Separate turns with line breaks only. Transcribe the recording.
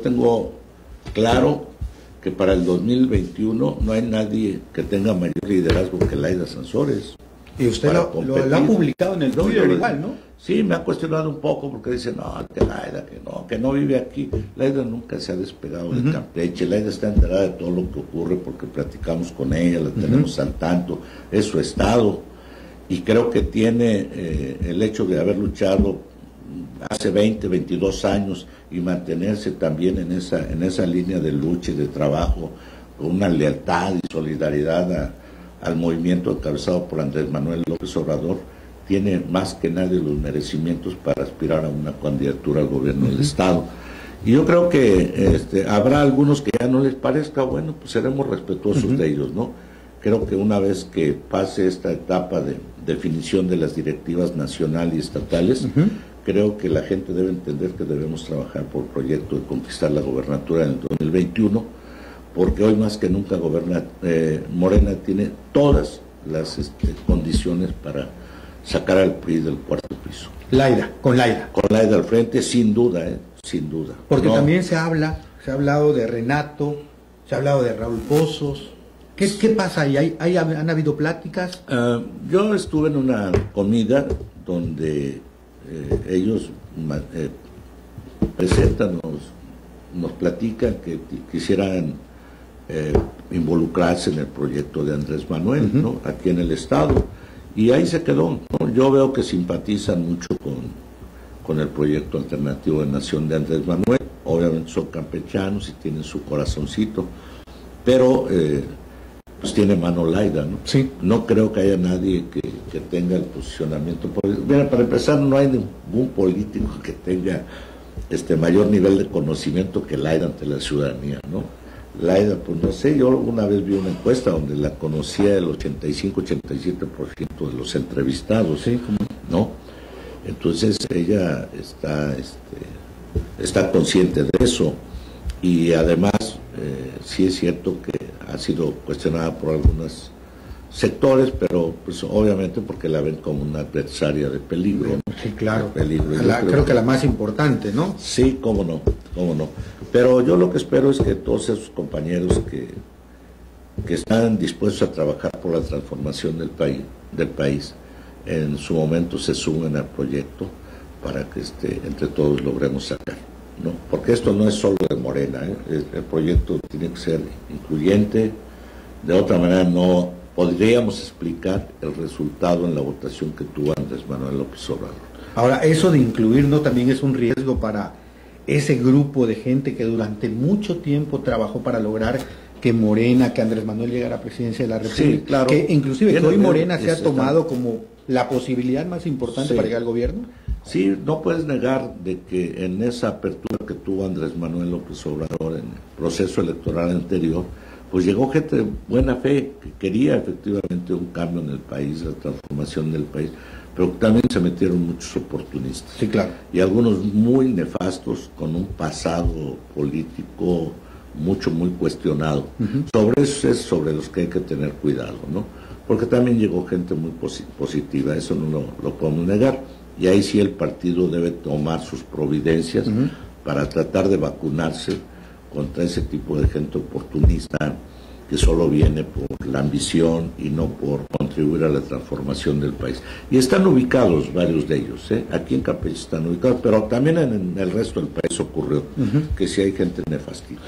tengo claro que para el 2021 no hay nadie que tenga mayor liderazgo que Laida Sansores.
Y usted lo ha publicado en el Twitter igual, ¿no?
Sí, me ha cuestionado un poco porque dice, no, que Laida, que no vive aquí. Laida nunca se ha despegado de Campeche. Laida está enterada de todo lo que ocurre porque platicamos con ella, la tenemos al tanto, es su estado. Y creo que tiene el hecho de haber luchado hace 20, 22 años y mantenerse también en esa línea de lucha y de trabajo con una lealtad y solidaridad al movimiento encabezado por Andrés Manuel López Obrador, tiene más que nadie los merecimientos para aspirar a una candidatura al gobierno del Estado. Y yo creo que habrá algunos que ya no les parezca, bueno, pues seremos respetuosos de ellos, ¿no? Creo que una vez que pase esta etapa de definición de las directivas nacionales y estatales, creo que la gente debe entender que debemos trabajar por el proyecto de conquistar la gobernatura en el 2021, porque hoy más que nunca Morena tiene todas las condiciones para sacar al PRI del cuarto piso.
Con Laida.
Con Laida al frente, sin duda, sin duda.
Porque también se ha hablado de Renato, se ha hablado de Raúl Pozos. ¿Qué pasa ahí? ¿Han habido pláticas?
Yo estuve en una comida donde ellos presentan, nos platican que quisieran involucrarse en el proyecto de Andrés Manuel, ¿no? Aquí en el Estado. Y ahí se quedó, ¿no? Yo veo que simpatizan mucho con el proyecto alternativo de Nación de Andrés Manuel. Obviamente son campechanos y tienen su corazoncito, pero pues tiene mano Laida, ¿no?
Sí.
No creo que haya nadie que tenga el posicionamiento. Mira, para empezar, no hay ningún político que tenga mayor nivel de conocimiento que Laida ante la ciudadanía, ¿no? Laida, pues no sé, yo una vez vi una encuesta donde la conocía el 85-87% de los entrevistados,
sí,
¿no? Entonces ella está consciente de eso y además sí es cierto que ha sido cuestionada por algunos sectores, pero pues obviamente porque la ven como una adversaria de peligro, ¿no?
Sí, claro.
De peligro.
Creo que la más importante, ¿no?
Sí, cómo no. Pero yo lo que espero es que todos esos compañeros que están dispuestos a trabajar por la transformación del país, en su momento se sumen al proyecto para que entre todos logremos sacar, ¿no? Porque esto no es solo de Morena, el proyecto tiene que ser incluyente, de otra manera no podríamos explicar el resultado en la votación que tuvo Andrés Manuel López Obrador.
Ahora, eso de incluir, ¿no? También es un riesgo para ese grupo de gente que durante mucho tiempo trabajó para lograr que Morena, que Andrés Manuel llegara a la presidencia de la República.
Sí, claro.
Que inclusive que hoy Morena se ha tomado como la posibilidad más importante para llegar al gobierno.
Sí, no puedes negar de que en esa apertura que tuvo Andrés Manuel López Obrador en el proceso electoral anterior, pues llegó gente de buena fe que quería efectivamente un cambio en el país, la transformación del país, pero también se metieron muchos oportunistas.
Sí, claro.
Y algunos muy nefastos, con un pasado político muy cuestionado. Sobre eso es sobre los que hay que tener cuidado, ¿no? Porque también llegó gente muy positiva, eso no lo podemos negar. Y ahí sí el partido debe tomar sus providencias para tratar de vacunarse contra ese tipo de gente oportunista que solo viene por la ambición y no por contribuir a la transformación del país. Y están ubicados varios de ellos, aquí en Campeche están ubicados, pero también en el resto del país ocurrió que sí hay gente nefastita.